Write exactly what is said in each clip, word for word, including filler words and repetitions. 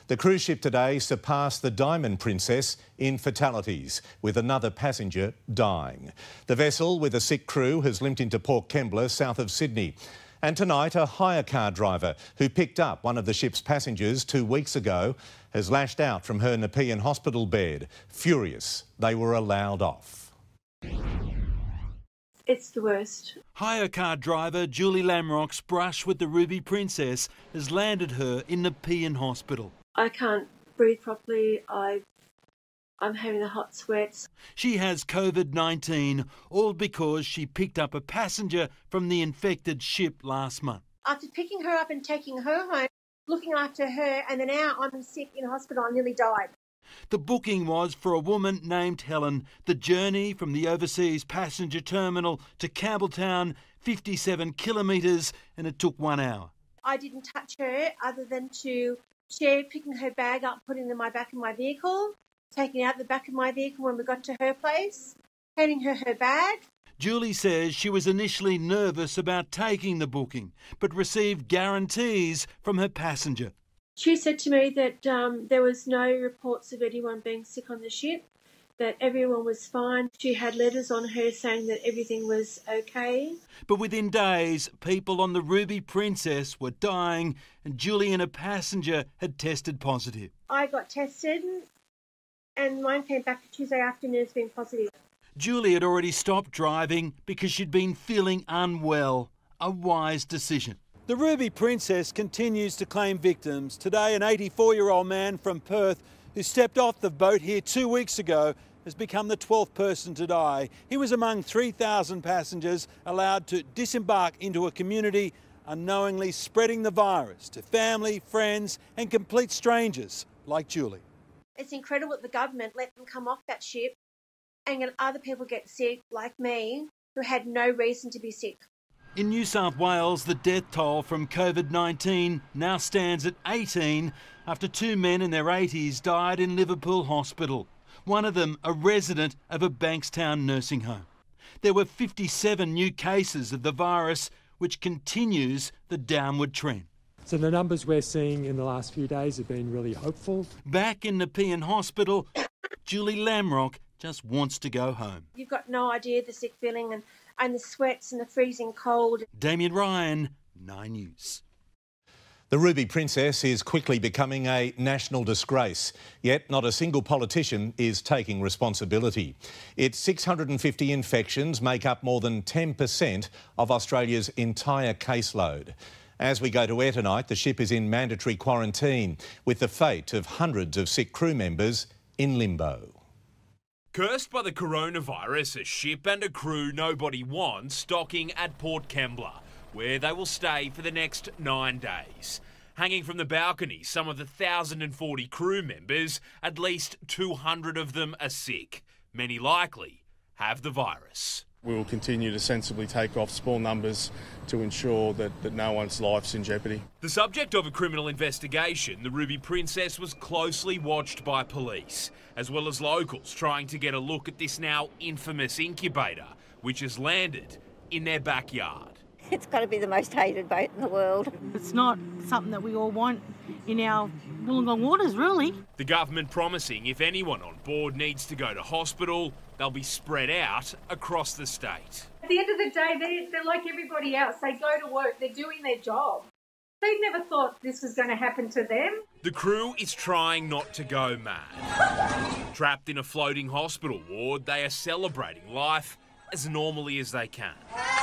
The cruise ship today surpassed the Diamond Princess in fatalities, with another passenger dying. The vessel with a sick crew has limped into Port Kembla, south of Sydney. And tonight, a hire car driver who picked up one of the ship's passengers two weeks ago has lashed out from her Nepean hospital bed. Furious, they were allowed off. It's the worst. Hire car driver Julie Lamrock's brush with the Ruby Princess has landed her in Nepean hospital. I can't breathe properly. I, I'm having the hot sweats. She has COVID nineteen, all because she picked up a passenger from the infected ship last month. After picking her up and taking her home, looking after her, and then now I'm sick in hospital, I nearly died. The booking was for a woman named Helen. The journey from the overseas passenger terminal to Campbelltown, fifty-seven kilometres, and it took one hour. I didn't touch her other than to share picking her bag up, putting it in my back of my vehicle, taking out the back of my vehicle when we got to her place, handing her her bag. Julie says she was initially nervous about taking the booking, but received guarantees from her passenger. She said to me that um, there was no reports of anyone being sick on the ship, that everyone was fine. She had letters on her saying that everything was okay. But within days, people on the Ruby Princess were dying and Julie and a passenger had tested positive. I got tested and mine came back Tuesday afternoon as being positive. Julie had already stopped driving because she'd been feeling unwell. A wise decision. The Ruby Princess continues to claim victims. Today, an eighty-four-year-old man from Perth who stepped off the boat here two weeks ago has become the twelfth person to die. He was among three thousand passengers allowed to disembark into a community, unknowingly spreading the virus to family, friends and complete strangers like Julie. It's incredible that the government let them come off that ship and other people get sick, like me, who had no reason to be sick. In New South Wales, the death toll from COVID nineteen now stands at eighteen after two men in their eighties died in Liverpool Hospital. One of them a resident of a Bankstown nursing home. There were fifty-seven new cases of the virus, which continues the downward trend. So the numbers we're seeing in the last few days have been really hopeful. Back in Nepean Hospital, Julie Lamrock just wants to go home. You've got no idea the sick feeling and, and the sweats and the freezing cold. Damien Ryan, Nine News. The Ruby Princess is quickly becoming a national disgrace, yet not a single politician is taking responsibility. Its six hundred fifty infections make up more than ten percent of Australia's entire caseload. As we go to air tonight, the ship is in mandatory quarantine, with the fate of hundreds of sick crew members in limbo. Cursed by the coronavirus, a ship and a crew nobody wants docking at Port Kembla, where they will stay for the next nine days. Hanging from the balcony, some of the one thousand forty crew members, at least two hundred of them are sick. Many likely have the virus. We will continue to sensibly take off small numbers to ensure that, that no one's life's in jeopardy. The subject of a criminal investigation, the Ruby Princess was closely watched by police, as well as locals trying to get a look at this now infamous incubator, which has landed in their backyard. It's got to be the most hated boat in the world. It's not something that we all want in our Wollongong waters, really. The government promising if anyone on board needs to go to hospital, they'll be spread out across the state. At the end of the day, they're, they're like everybody else. They go to work, they're doing their job. They never thought this was going to happen to them. The crew is trying not to go mad. Trapped in a floating hospital ward, they are celebrating life as normally as they can.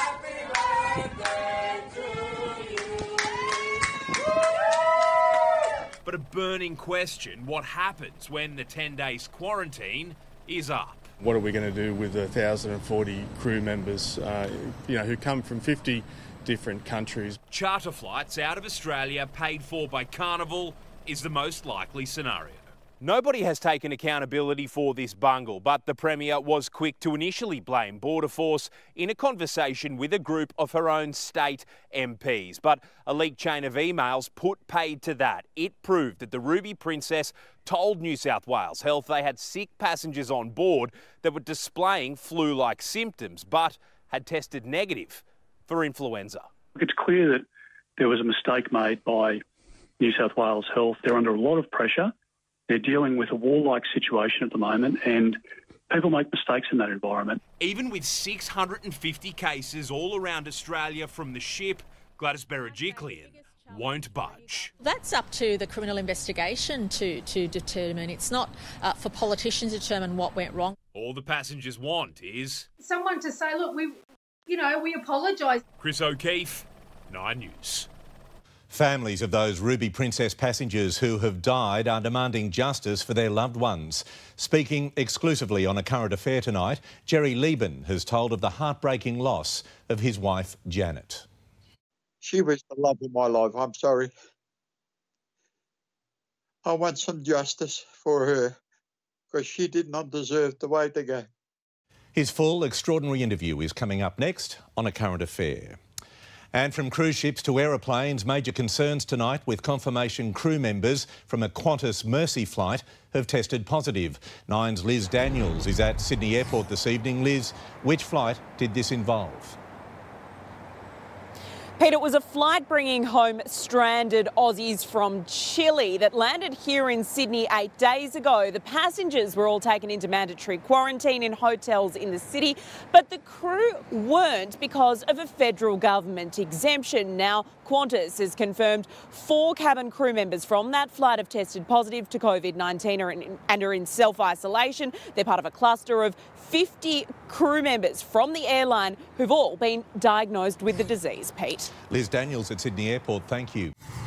But a burning question, what happens when the ten days quarantine is up? What are we going to do with the one thousand forty crew members, uh, you know, who come from fifty different countries? Charter flights out of Australia paid for by Carnival is the most likely scenario. Nobody has taken accountability for this bungle, but the Premier was quick to initially blame Border Force in a conversation with a group of her own state M Ps. But a leaked chain of emails put paid to that. It proved that the Ruby Princess told New South Wales Health they had sick passengers on board that were displaying flu-like symptoms, but had tested negative for influenza. It's clear that there was a mistake made by New South Wales Health. They're under a lot of pressure. They're dealing with a war-like situation at the moment, and people make mistakes in that environment. Even with six hundred fifty cases all around Australia from the ship, Gladys Berejiklian won't budge. That's up to the criminal investigation to, to determine. It's not uh, for politicians to determine what went wrong. All the passengers want is someone to say, look, we, you know, we apologise. Chris O'Keefe, Nine News. Families of those Ruby Princess passengers who have died are demanding justice for their loved ones. Speaking exclusively on A Current Affair tonight, Jerry Lieben has told of the heartbreaking loss of his wife, Janet. She was the love of my life. I'm sorry. I want some justice for her because she did not deserve the way to go. His full extraordinary interview is coming up next on A Current Affair. And from cruise ships to aeroplanes, major concerns tonight with confirmation crew members from a Qantas Mercy flight have tested positive. Nine's Liz Daniels is at Sydney Airport this evening. Liz, which flight did this involve? Pete, it was a flight bringing home stranded Aussies from Chile that landed here in Sydney eight days ago. The passengers were all taken into mandatory quarantine in hotels in the city, but the crew weren't because of a federal government exemption. Now, Qantas has confirmed four cabin crew members from that flight have tested positive to COVID nineteen and are in self-isolation. They're part of a cluster of fifty crew members from the airline who've all been diagnosed with the disease, Pete. Liz Daniels at Sydney Airport, thank you.